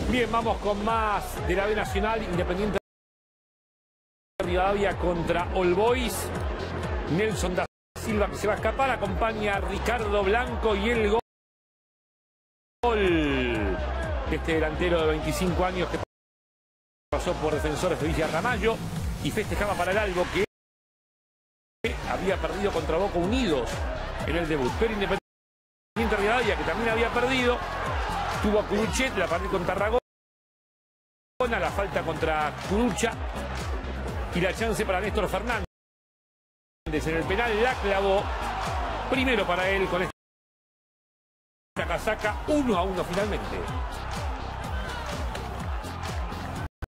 Bien, vamos con más de la B Nacional. Independiente de Rivadavia contra All Boys. Nelson da Silva, que se va a escapar, acompaña a Ricardo Blanco y el gol de este delantero de 25 años que pasó por Defensores de Villa Ramallo y festejaba para el Albo, que había perdido contra Boca Unidos en el debut. Pero Independiente de Rivadavia, que también había perdido, tuvo a Curuchet, la partió con Tarragona, la falta contra Curucha y la chance para Néstor Fernández en el penal. La clavó primero para él con esta casaca. 1-1 finalmente.